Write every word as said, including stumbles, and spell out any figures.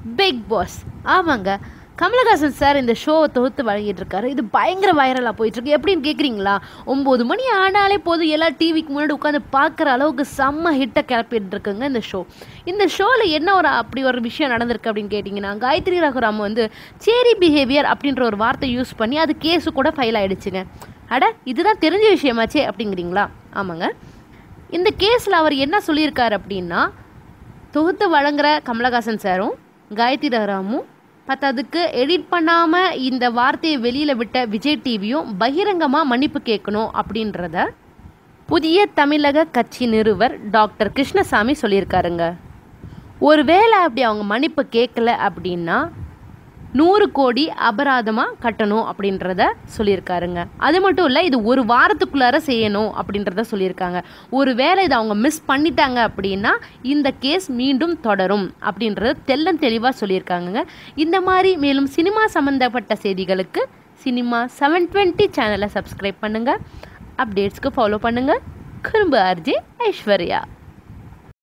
Big pass. ஆமாங்க, Kamal Haasan sir இந்த ஷோவை தொகுத்து வழங்கிட்டு இருக்காரு. இது பயங்கர வைரலாக போயிட்டுருக்கு. எப்படின்னு கேட்குறீங்களா? ஒம்பது மணி ஆனாலே போதும் எல்லாம் டிவிக்கு முன்னாடி உட்காந்து பார்க்குற அளவுக்கு செம்ம ஹிட்டை கிளப்பிட்டு இருக்குங்க இந்த ஷோ. இந்த ஷோவில் என்ன ஒரு அப்படி ஒரு விஷயம் நடந்திருக்கு அப்படின்னு கேட்டிங்கன்னா, காயத்ரி ரகுராம் வந்து சேரி பிஹேவியர் அப்படின்ற ஒரு வார்த்தை யூஸ் பண்ணி அது கேஸு கூட ஃபைல் ஆகிடுச்சுங்க. அட, இதுதான் தெரிஞ்ச விஷயமாச்சே அப்படிங்கிறீங்களா? ஆமாங்க, இந்த கேஸில் அவர் என்ன சொல்லியிருக்காரு அப்படின்னா, தொகுத்து வழங்குற கமலஹாசன் சாரும் காயத்ரி ரகுராமும் பத்ததுக்கு எடிட் பண்ணாமல் இந்த வார்த்தையை வெளியில் விட்ட விஜய் டிவியும் பகிரங்கமாக மன்னிப்பு கேட்கணும் அப்படின்றத புதிய தமிழக கட்சி நிறுவர் டாக்டர் கிருஷ்ணசாமி சொல்லியிருக்காருங்க. ஒருவேளை அப்படி அவங்க மன்னிப்பு கேட்கல அப்படின்னா நூறு கோடி அபராதமாக கட்டணும் அப்படின்றத சொல்லியிருக்காருங்க. அது மட்டும் இல்லை, இது ஒரு வாரத்துக்குள்ளார செய்யணும் அப்படின்றத சொல்லியிருக்காங்க. ஒரு வேளை இதை அவங்க மிஸ் பண்ணிட்டாங்க அப்படின்னா இந்த கேஸ் மீண்டும் தொடரும் அப்படின்றத தெள்ளன் தெளிவாக சொல்லியிருக்காங்க. இந்த மாதிரி மேலும் சினிமா சம்மந்தப்பட்ட செய்திகளுக்கு சினிமா செவன் டுவெண்ட்டி சேனலை சப்ஸ்கிரைப் பண்ணுங்கள். அப்டேட்ஸ்க்கு ஃபாலோ பண்ணுங்கள். குறும்பு ஆர்ஜே ஐஸ்வர்யா.